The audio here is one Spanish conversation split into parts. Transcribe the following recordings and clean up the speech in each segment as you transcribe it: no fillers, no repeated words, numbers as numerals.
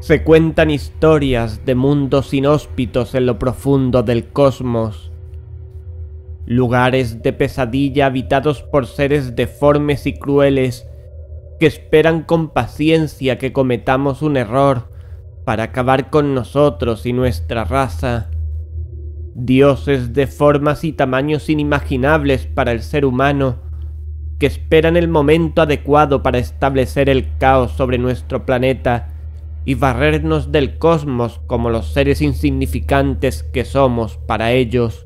Se cuentan historias de mundos inhóspitos en lo profundo del cosmos, lugares de pesadilla habitados por seres deformes y crueles que esperan con paciencia que cometamos un error para acabar con nosotros y nuestra raza. Dioses de formas y tamaños inimaginables para el ser humano, que esperan el momento adecuado para establecer el caos sobre nuestro planeta y barrernos del cosmos como los seres insignificantes que somos para ellos.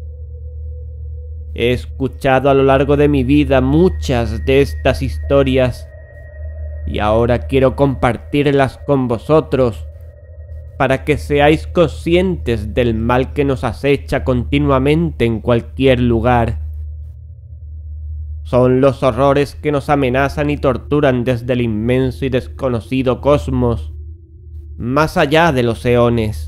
He escuchado a lo largo de mi vida muchas de estas historias y ahora quiero compartirlas con vosotros para que seáis conscientes del mal que nos acecha continuamente en cualquier lugar. Son los horrores que nos amenazan y torturan desde el inmenso y desconocido cosmos, más allá de los eones.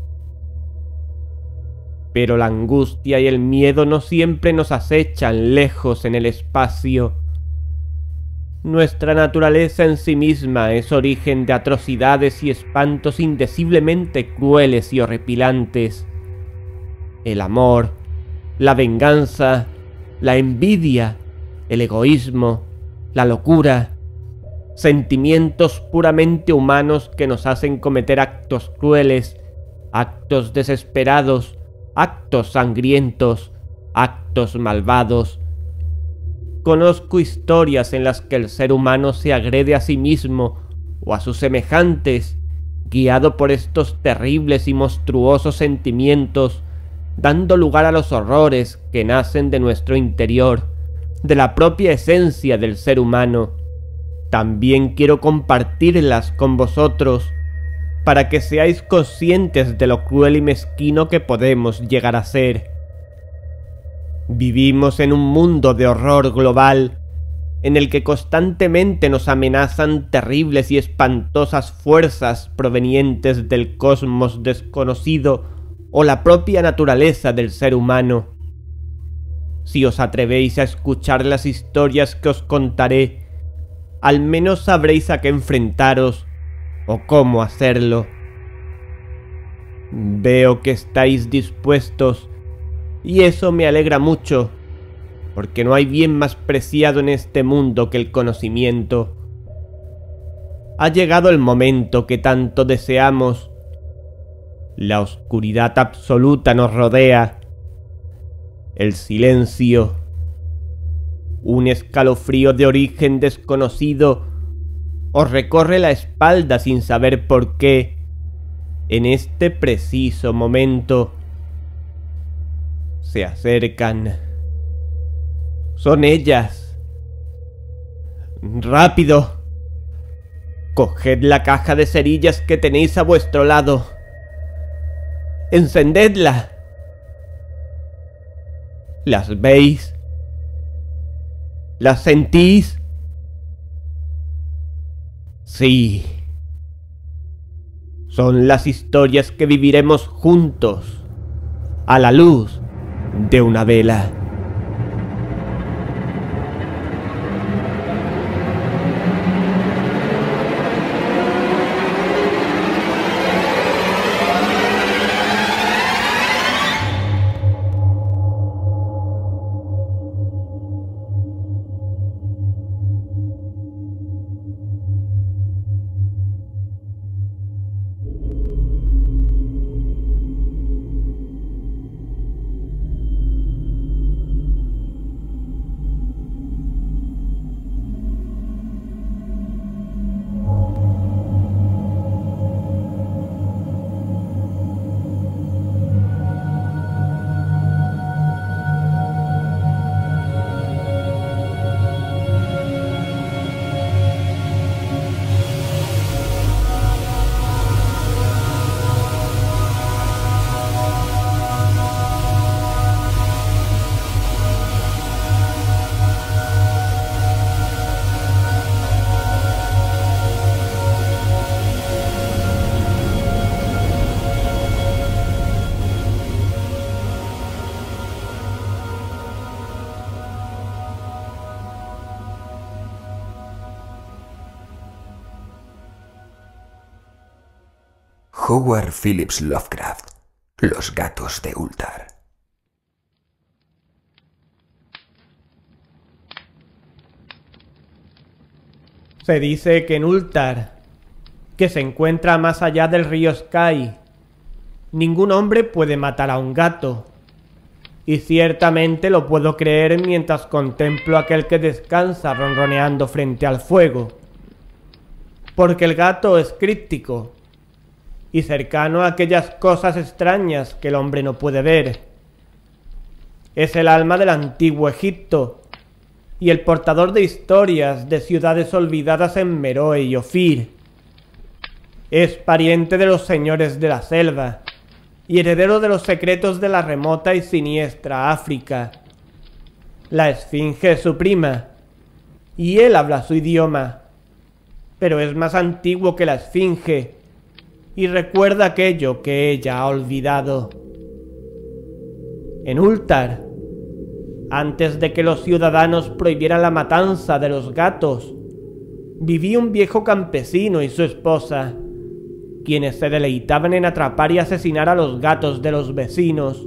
Pero la angustia y el miedo no siempre nos acechan lejos en el espacio. Nuestra naturaleza en sí misma es origen de atrocidades y espantos indeciblemente crueles y horripilantes. El amor, la venganza, la envidia, el egoísmo, la locura, sentimientos puramente humanos que nos hacen cometer actos crueles, actos desesperados, actos sangrientos, actos malvados. Conozco historias en las que el ser humano se agrede a sí mismo o a sus semejantes, guiado por estos terribles y monstruosos sentimientos, dando lugar a los horrores que nacen de nuestro interior, de la propia esencia del ser humano. También quiero compartirlas con vosotros, para que seáis conscientes de lo cruel y mezquino que podemos llegar a ser. Vivimos en un mundo de horror global, en el que constantemente nos amenazan terribles y espantosas fuerzas provenientes del cosmos desconocido o la propia naturaleza del ser humano. Si os atrevéis a escuchar las historias que os contaré, al menos sabréis a qué enfrentaros o cómo hacerlo. Veo que estáis dispuestos, y eso me alegra mucho, porque no hay bien más preciado en este mundo que el conocimiento. Ha llegado el momento que tanto deseamos. La oscuridad absoluta nos rodea. El silencio, un escalofrío de origen desconocido, os recorre la espalda sin saber por qué. En este preciso momento se acercan. Son ellas. ¡Rápido! Coged la caja de cerillas que tenéis a vuestro lado. ¡Encendedla! ¿Las veis? ¿Las sentís? Sí. Son las historias que viviremos juntos, a la luz de una vela. Howard Phillips Lovecraft, Los gatos de Ultar. Se dice que en Ultar, que se encuentra más allá del río Sky, ningún hombre puede matar a un gato. Y ciertamente lo puedo creer mientras contemplo a aquel que descansa ronroneando frente al fuego. Porque el gato es críptico y cercano a aquellas cosas extrañas que el hombre no puede ver. Es el alma del antiguo Egipto y el portador de historias de ciudades olvidadas en Meroe y Ofir. Es pariente de los señores de la selva y heredero de los secretos de la remota y siniestra África. La Esfinge es su prima, y él habla su idioma, pero es más antiguo que la Esfinge, y recuerda aquello que ella ha olvidado. En Ultar, antes de que los ciudadanos prohibieran la matanza de los gatos, vivía un viejo campesino y su esposa, quienes se deleitaban en atrapar y asesinar a los gatos de los vecinos.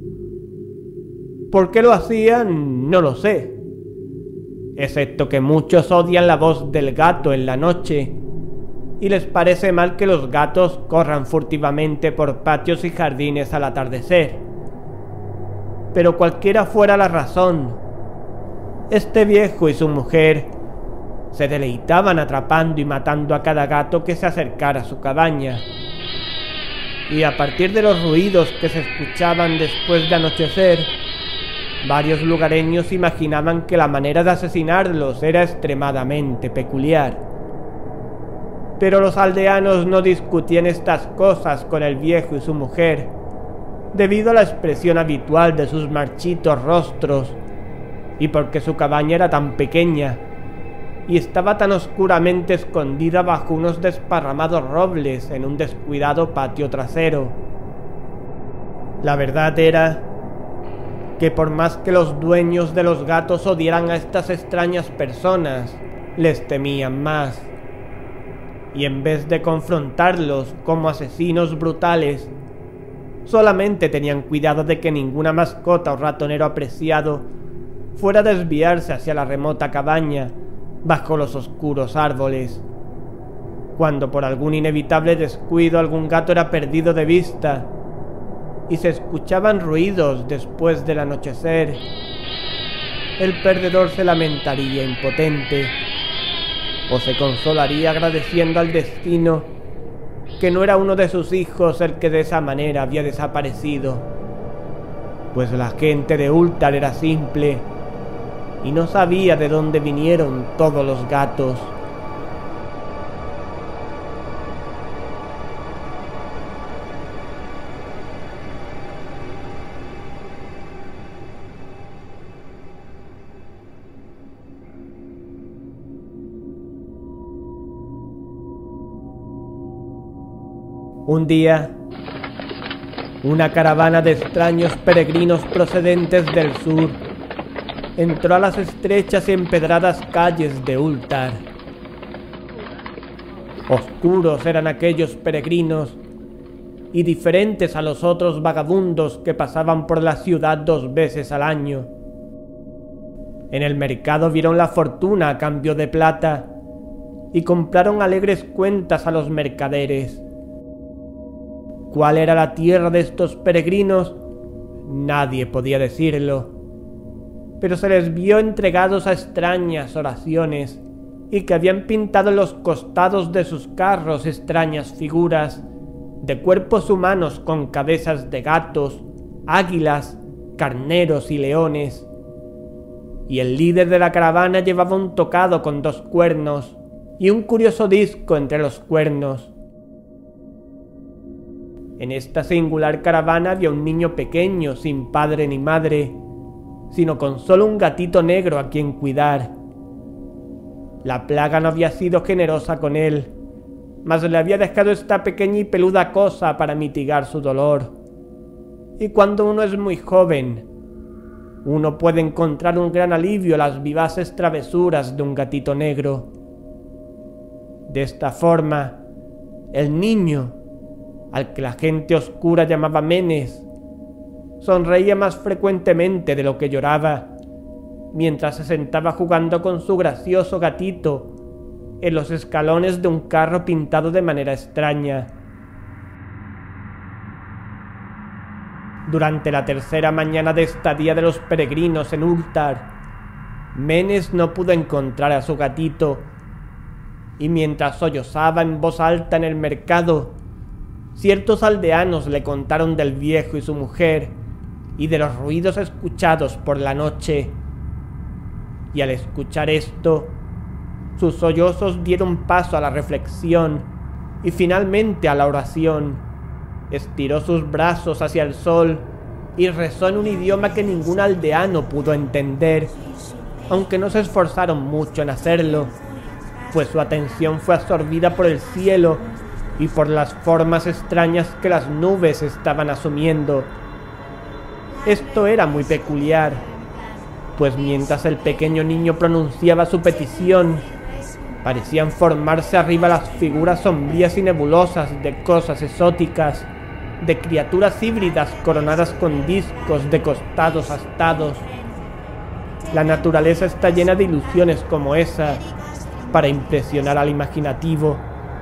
¿Por qué lo hacían? No lo sé, excepto que muchos odian la voz del gato en la noche y les parece mal que los gatos corran furtivamente por patios y jardines al atardecer. Pero cualquiera fuera la razón, este viejo y su mujer se deleitaban atrapando y matando a cada gato que se acercara a su cabaña. Y a partir de los ruidos que se escuchaban después de anochecer, varios lugareños imaginaban que la manera de asesinarlos era extremadamente peculiar. Pero los aldeanos no discutían estas cosas con el viejo y su mujer, debido a la expresión habitual de sus marchitos rostros, y porque su cabaña era tan pequeña y estaba tan oscuramente escondida bajo unos desparramados robles en un descuidado patio trasero. La verdad era que por más que los dueños de los gatos odiaran a estas extrañas personas, les temían más. Y en vez de confrontarlos como asesinos brutales, solamente tenían cuidado de que ninguna mascota o ratonero apreciado fuera a desviarse hacia la remota cabaña bajo los oscuros árboles. Cuando por algún inevitable descuido algún gato era perdido de vista y se escuchaban ruidos después del anochecer, el perdedor se lamentaría impotente o se consolaría agradeciendo al destino que no era uno de sus hijos el que de esa manera había desaparecido, pues la gente de Ultar era simple y no sabía de dónde vinieron todos los gatos. Un día, una caravana de extraños peregrinos procedentes del sur entró a las estrechas y empedradas calles de Ultar. Oscuros eran aquellos peregrinos y diferentes a los otros vagabundos que pasaban por la ciudad 2 veces al año. En el mercado vieron la fortuna a cambio de plata y compraron alegres cuentas a los mercaderes. ¿Cuál era la tierra de estos peregrinos? Nadie podía decirlo, pero se les vio entregados a extrañas oraciones y que habían pintado en los costados de sus carros extrañas figuras de cuerpos humanos con cabezas de gatos, águilas, carneros y leones. Y el líder de la caravana llevaba un tocado con 2 cuernos y un curioso disco entre los cuernos. En esta singular caravana había un niño pequeño sin padre ni madre, sino con solo un gatito negro a quien cuidar. La plaga no había sido generosa con él, mas le había dejado esta pequeña y peluda cosa para mitigar su dolor. Y cuando uno es muy joven, uno puede encontrar un gran alivio a las vivaces travesuras de un gatito negro. De esta forma, el niño, al que la gente oscura llamaba Menes, sonreía más frecuentemente de lo que lloraba, mientras se sentaba jugando con su gracioso gatito en los escalones de un carro pintado de manera extraña. Durante la tercera mañana de estadía de los peregrinos en Ulthar, Menes no pudo encontrar a su gatito, y mientras sollozaba en voz alta en el mercado, ciertos aldeanos le contaron del viejo y su mujer y de los ruidos escuchados por la noche. Y al escuchar esto, sus sollozos dieron paso a la reflexión y finalmente a la oración. Estiró sus brazos hacia el sol y rezó en un idioma que ningún aldeano pudo entender, aunque no se esforzaron mucho en hacerlo, pues su atención fue absorbida por el cielo y por las formas extrañas que las nubes estaban asumiendo. Esto era muy peculiar, pues mientras el pequeño niño pronunciaba su petición, parecían formarse arriba las figuras sombrías y nebulosas de cosas exóticas, de criaturas híbridas coronadas con discos de costados astados. La naturaleza está llena de ilusiones como esa para impresionar al imaginativo.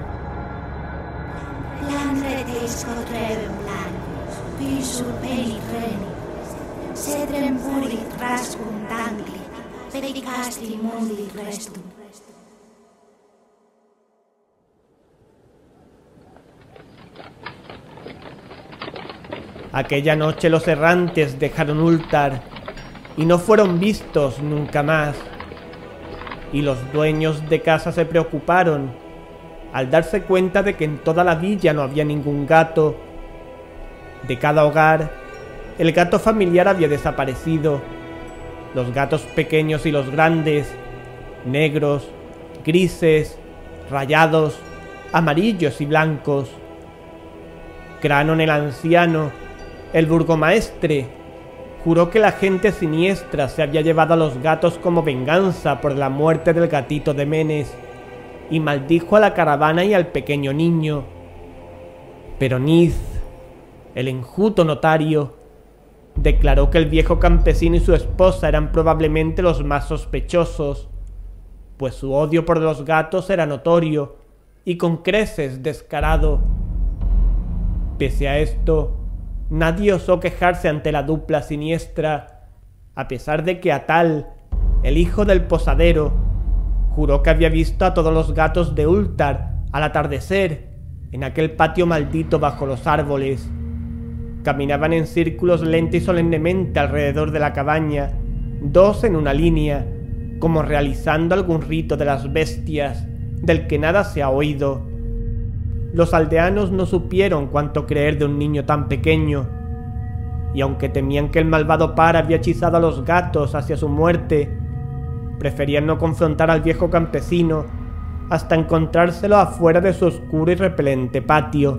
Aquella noche los errantes dejaron Ulthar y no fueron vistos nunca más. Y los dueños de casa se preocuparon al darse cuenta de que en toda la villa no había ningún gato. De cada hogar, el gato familiar había desaparecido. Los gatos pequeños y los grandes, negros, grises, rayados, amarillos y blancos. Cranon el anciano, el burgomaestre, juró que la gente siniestra se había llevado a los gatos como venganza por la muerte del gatito de Menes, y maldijo a la caravana y al pequeño niño. Pero Niz, el enjuto notario, declaró que el viejo campesino y su esposa eran probablemente los más sospechosos, pues su odio por los gatos era notorio y con creces descarado. Pese a esto, nadie osó quejarse ante la dupla siniestra, a pesar de que Atal, el hijo del posadero, juró que había visto a todos los gatos de Ulthar al atardecer en aquel patio maldito bajo los árboles. Caminaban en círculos lenta y solemnemente alrededor de la cabaña, dos en una línea, como realizando algún rito de las bestias, del que nada se ha oído. Los aldeanos no supieron cuánto creer de un niño tan pequeño, y aunque temían que el malvado par había hechizado a los gatos hacia su muerte, preferían no confrontar al viejo campesino hasta encontrárselo afuera de su oscuro y repelente patio.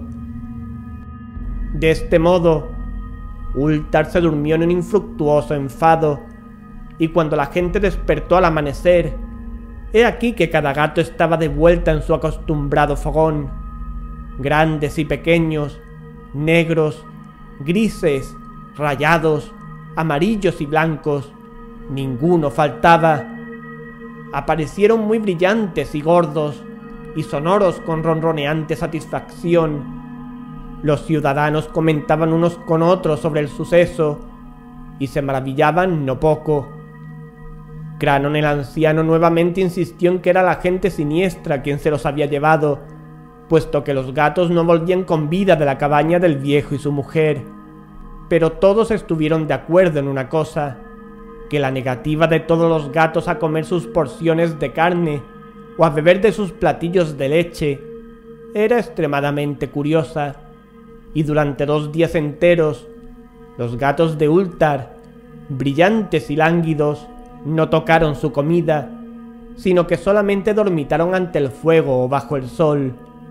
De este modo, Ulthar se durmió en un infructuoso enfado, y cuando la gente despertó al amanecer, he aquí que cada gato estaba de vuelta en su acostumbrado fogón. Grandes y pequeños, negros, grises, rayados, amarillos y blancos, ninguno faltaba. Aparecieron muy brillantes y gordos, y sonoros con ronroneante satisfacción. Los ciudadanos comentaban unos con otros sobre el suceso, y se maravillaban no poco. Cranon el anciano nuevamente insistió en que era la gente siniestra quien se los había llevado, puesto que los gatos no volvían con vida de la cabaña del viejo y su mujer. Pero todos estuvieron de acuerdo en una cosa, que la negativa de todos los gatos a comer sus porciones de carne o a beber de sus platillos de leche era extremadamente curiosa, y durante 2 días enteros los gatos de Ulthar, brillantes y lánguidos, no tocaron su comida, sino que solamente dormitaron ante el fuego o bajo el sol.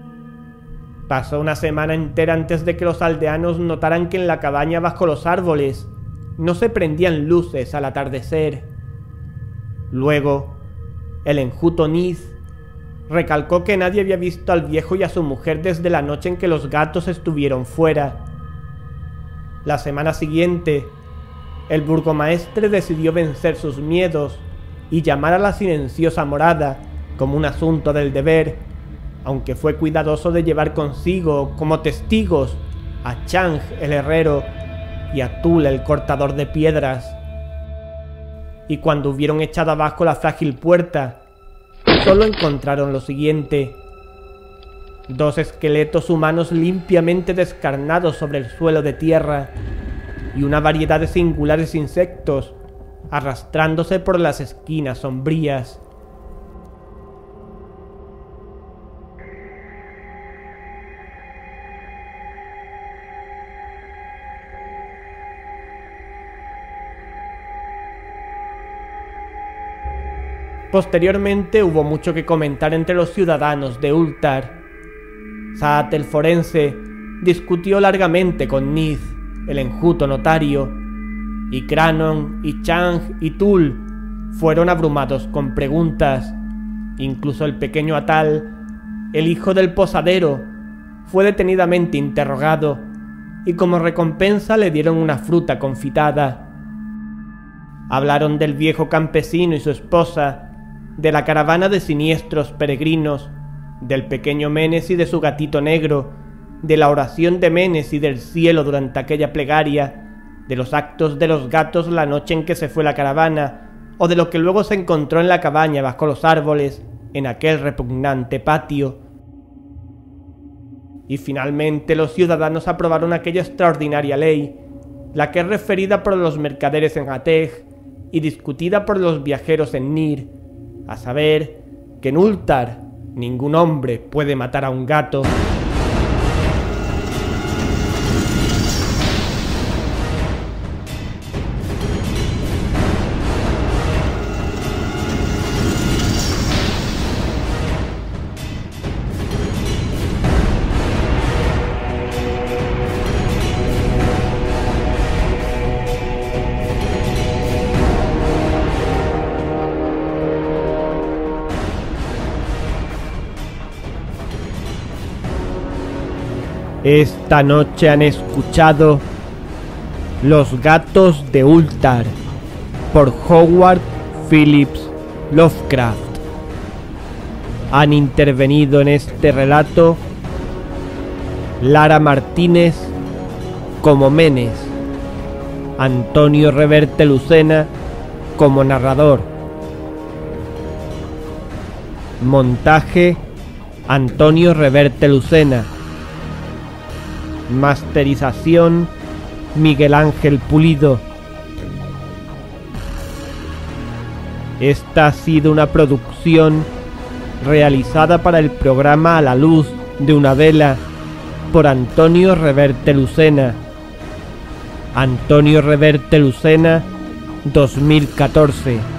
Pasó una semana entera antes de que los aldeanos notaran que en la cabaña bajo los árboles no se prendían luces al atardecer. Luego, el enjuto Niz Recalcó que nadie había visto al viejo y a su mujer desde la noche en que los gatos estuvieron fuera. La semana siguiente, el burgomaestre decidió vencer sus miedos y llamar a la silenciosa morada como un asunto del deber, aunque fue cuidadoso de llevar consigo como testigos a Chang el herrero y a Tul el cortador de piedras. Y cuando hubieron echado abajo la frágil puerta, solo encontraron lo siguiente: 2 esqueletos humanos limpiamente descarnados sobre el suelo de tierra y una variedad de singulares insectos arrastrándose por las esquinas sombrías. Posteriormente hubo mucho que comentar entre los ciudadanos de Ulthar. Saat el forense discutió largamente con Nith, el enjuto notario, y Cranon y Chang y Tul fueron abrumados con preguntas. Incluso el pequeño Atal, el hijo del posadero, fue detenidamente interrogado y como recompensa le dieron una fruta confitada. Hablaron del viejo campesino y su esposa, de la caravana de siniestros peregrinos, del pequeño Menes y de su gatito negro, de la oración de Menes y del cielo durante aquella plegaria, de los actos de los gatos la noche en que se fue la caravana, o de lo que luego se encontró en la cabaña bajo los árboles, en aquel repugnante patio. Y finalmente los ciudadanos aprobaron aquella extraordinaria ley, la que es referida por los mercaderes en Ateg y discutida por los viajeros en Nir, a saber, que en Ulthar ningún hombre puede matar a un gato. Esta noche han escuchado Los gatos de Ulthar por Howard Phillips Lovecraft. Han intervenido en este relato Lara Martínez como Menes, Antonio Reverte Lucena como narrador. Montaje Antonio Reverte Lucena. Masterización Miguel Ángel Pulido. Esta ha sido una producción realizada para el programa A la luz de una vela por Antonio Reverte Lucena. Antonio Reverte Lucena 2014.